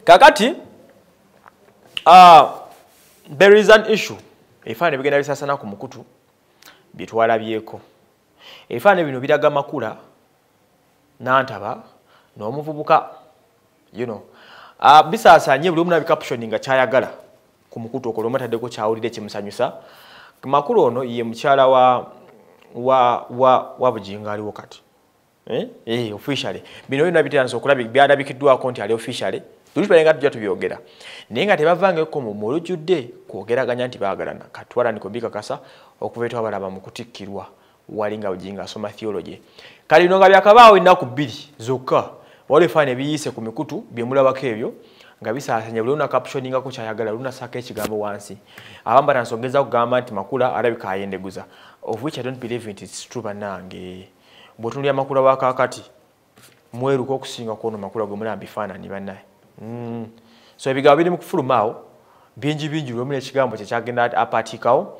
kakati there is an issue ebifaananyi bigenda bisasana ku mukutu bitwalabyeko ebifaananyi bino biraga Makula Nantaba n'omuvubuka bisaasanye buli omu nabicaptioning nga kyayagala ku mukutu okwo lwemu ataddeko kyawulire kimusanyusa. Makula ono ye mukyala wa Bujinga aliwo kati officially bino byonna biteranso okulabika byalabikiddwako nti ali officially tulipalenga tujja tubyogera naye nga tebavangeko mu olujjudde kwogeraganya nti baagalana katwala nikobikakasa okuva etwa balaba mu kutikkirwa wali nga Bujinga asoma theology kali no nga byakabaawo ennaku 2 zokka wale fane biyise ku mikutu byemulabako ebyo nga bisaasanya buli una captioninga ku kyayagala luna saka ekigambo wansi abamba nansongeza kugamba nti Makula alabika ayendeguza of which I don't believe it is true banange bwotunulya Makula wakakati mweruko okusinga kuno Makula gwe mulambi bifaananyi bannaye so ebigambo biri mu kufulumaawo bingi lwemu n'ekigambo kye kyagenda apatikawo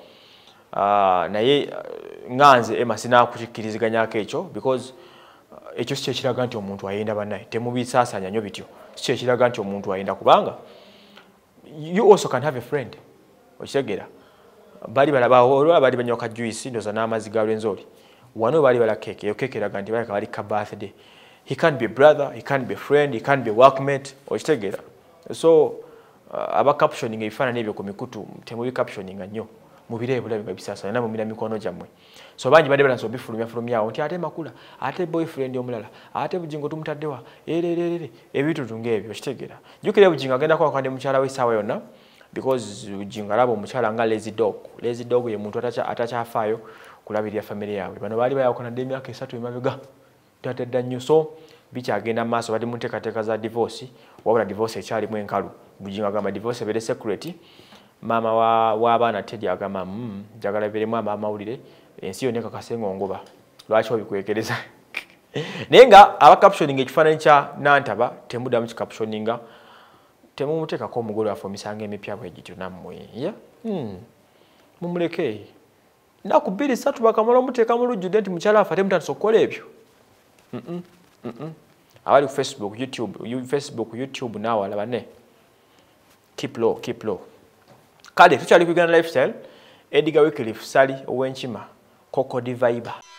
naye nganze Emma sinakukikkiriziganyako ekyo because ekyo si kyekiraga nti omuntu ayenda bannaye temubisaasanya nnyo bityo si kyekiraga nti omuntu ayenda kubanga you also can have a friend okitegeera bali balaba bali banyoka juice ndoza n'amazzi ga lwenzoli wano bali bala keke yo keke eraga nti bali ka birthday he can't be a brother he can't be a friend he can't be a workmate okitegeera so aba captioning ebifaananyi ebyo ku mikutu temubi captioning nnyo mubire ebulabe bisaasanya namwe mina mikono gyammwe so banji bade balanso bifulumya nti ate Makula ate boyfriend omulala ate Bujinga tumutaddewa ebitu tungebyo okitegeera jukire Bujinga agenda kwa kwande mukyala we sawa yonna because Bujinga labo mukyala nga lazy dog ye muntu atachafaayo kulabirira family yawe bano bali bayakona emyaka 3 emabega tatedda nnyo so bikyagenda maaso bali munteekateeka za divorce wabula divorce ekyali mu enkalu Bujinga agamba divorce ebere secret mama w'abaana Teddy agamba njagala biremu amawulire ensi yonna ekakasenga ngoba lwaki obikwekereza naye nga aba captioning ekifaananyi kya Nantaba temuddamu kicaptioninga temumuteekako omugole waffe omisango emipya bwe gityo nammwe mumuleke naku 2-3 bakamala omuteeka mu lujjudde nti mukyala waffe ate mutandisa okukola ebyo abali ku Facebook YouTube n'awalaba ne keep low kale tukyali kwigana lifestyle Edgar Wycliffe Sali ow'Enkima Coco Diviber